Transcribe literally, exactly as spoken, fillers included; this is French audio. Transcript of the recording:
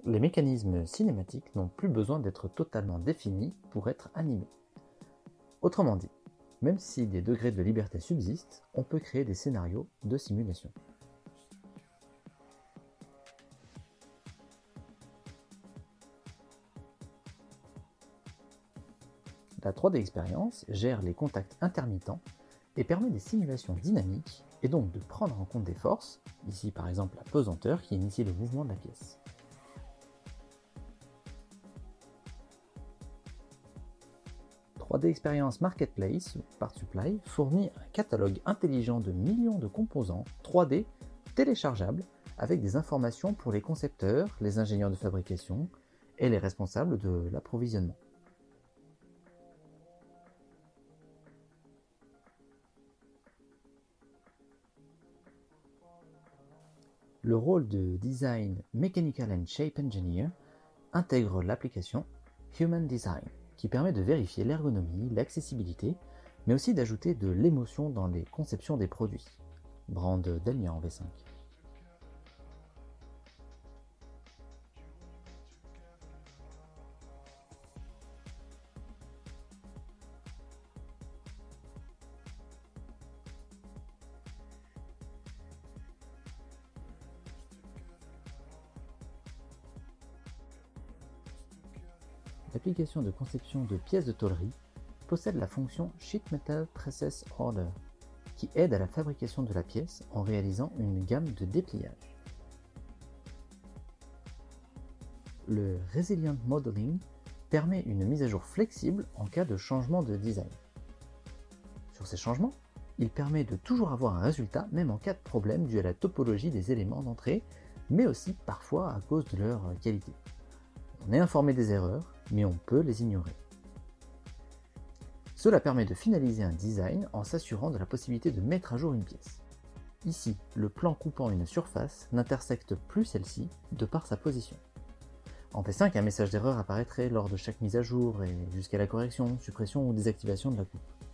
Les mécanismes cinématiques n'ont plus besoin d'être totalement définis pour être animés. Autrement dit, même si des degrés de liberté subsistent, on peut créer des scénarios de simulation. La trois D Experience gère les contacts intermittents et permet des simulations dynamiques et donc de prendre en compte des forces, ici par exemple la pesanteur qui initie le mouvement de la pièce. trois D Experience Marketplace, ou Part Supply, fournit un catalogue intelligent de millions de composants trois D téléchargeables avec des informations pour les concepteurs, les ingénieurs de fabrication et les responsables de l'approvisionnement. Le rôle de Design Mechanical and Shape Engineer intègre l'application Human Design, qui permet de vérifier l'ergonomie, l'accessibilité, mais aussi d'ajouter de l'émotion dans les conceptions des produits. Brand Delmia en V cinq. L'application de conception de pièces de tôlerie possède la fonction Sheet Metal Process Order, qui aide à la fabrication de la pièce en réalisant une gamme de dépliage. Le Resilient Modeling permet une mise à jour flexible en cas de changement de design. Sur ces changements, il permet de toujours avoir un résultat même en cas de problème dû à la topologie des éléments d'entrée, mais aussi parfois à cause de leur qualité. On est informé des erreurs, mais on peut les ignorer. Cela permet de finaliser un design en s'assurant de la possibilité de mettre à jour une pièce. Ici, le plan coupant une surface n'intersecte plus celle-ci de par sa position. En V cinq, un message d'erreur apparaîtrait lors de chaque mise à jour et jusqu'à la correction, suppression ou désactivation de la coupe.